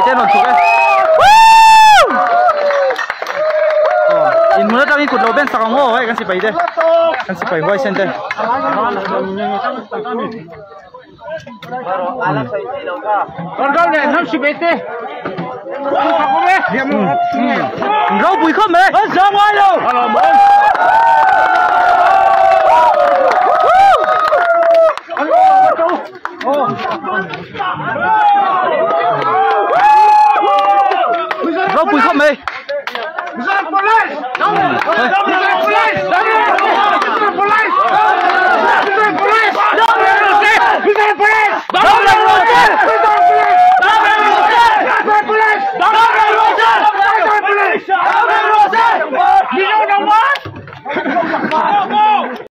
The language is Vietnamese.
tên còn thuộc đấy in muốn tao in cột đầu bên sạc ngô ấy, cái gì vậy đây cái gì vậy quay xem đây con gấu này nó xịt bể gấu bùi không đấy ra ngoài đâu gấu bùi không đấy police!